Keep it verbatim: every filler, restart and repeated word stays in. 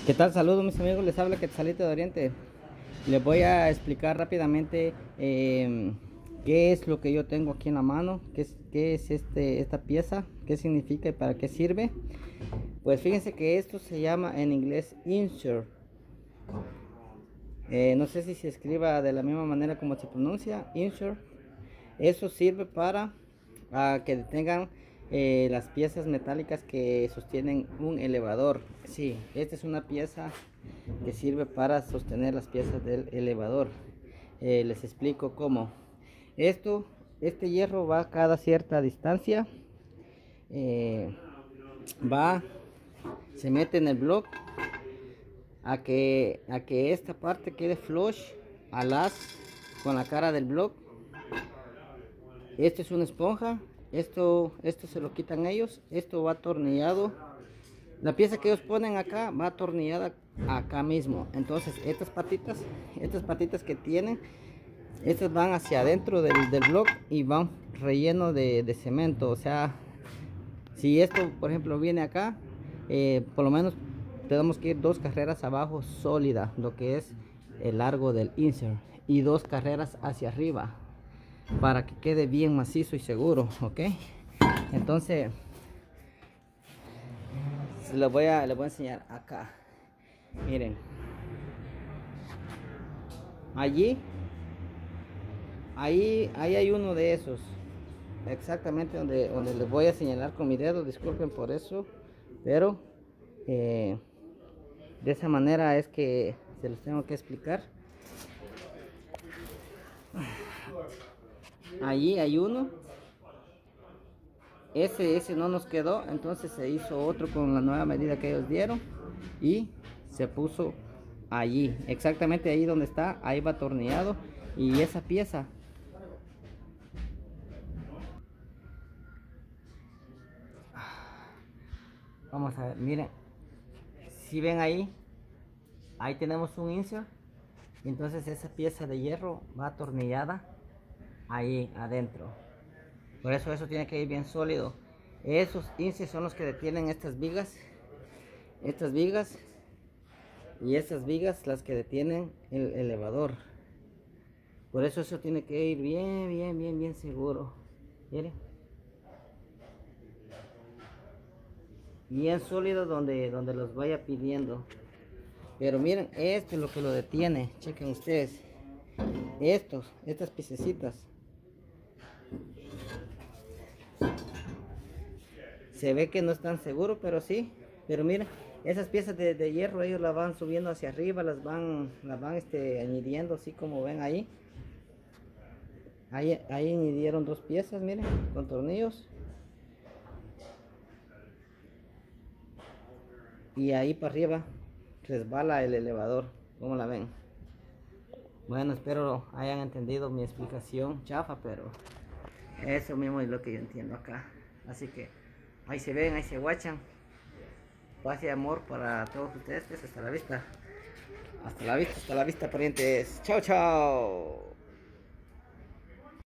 ¿Qué tal? Saludos mis amigos, les habla Quetzalito de Oriente. Les voy a explicar rápidamente eh, qué es lo que yo tengo aquí en la mano, qué es, qué es este, esta pieza, qué significa y para qué sirve. Pues fíjense que esto se llama en inglés insert. Eh, no sé si se escriba de la misma manera como se pronuncia, insert. Eso sirve para uh, que detengan eh, las piezas metálicas que sostienen un elevador. Sí, esta es una pieza que sirve para sostener las piezas del elevador. Eh, les explico cómo. Esto, este hierro va a cada cierta distancia. Eh, va, se mete en el bloque a que, a que esta parte quede flush al as con la cara del bloque. Esto es una esponja, esto, esto se lo quitan ellos, esto va atornillado. La pieza que ellos ponen acá va atornillada acá mismo. Entonces estas patitas, estas patitas que tienen, estas van hacia adentro del, del bloque y van relleno de, de cemento. O sea, si esto por ejemplo viene acá, eh, por lo menos tenemos que ir dos carreras abajo sólida, lo que es el largo del insert, y dos carreras hacia arriba para que quede bien macizo y seguro. Ok, entonces les voy a les voy a enseñar acá. Miren, allí ahí ahí hay uno de esos, exactamente donde donde les voy a señalar con mi dedo. Disculpen por eso, pero eh, de esa manera es que se los tengo que explicar. Allí hay uno, ese ese no nos quedó, entonces se hizo otro con la nueva medida que ellos dieron y se puso allí, exactamente ahí donde está, ahí va atornillado. Y esa pieza vamos a ver, miren, si ven ahí, ahí tenemos un insert, entonces esa pieza de hierro va atornillada ahí adentro. Por eso eso tiene que ir bien sólido. Esos inserts son los que detienen estas vigas, estas vigas y estas vigas las que detienen el elevador. Por eso eso tiene que ir bien, bien, bien, bien seguro. Miren, bien sólido donde, donde los vaya pidiendo. Pero miren, esto es lo que lo detiene. Chequen ustedes. Estos, estas piececitas. Se ve que no están seguros, pero sí. Pero miren, esas piezas de, de hierro ellos las van subiendo hacia arriba, las van, las van este, añadiendo, así como ven ahí. Ahí, ahí añadieron dos piezas, miren, con tornillos. Y ahí para arriba resbala el elevador, como la ven. Bueno, espero hayan entendido mi explicación chafa, pero eso mismo es lo que yo entiendo acá. Así que ahí se ven, ahí se guachan. Paz y amor para todos ustedes. Hasta la vista. Hasta la vista, hasta la vista, parientes. Chao, chao.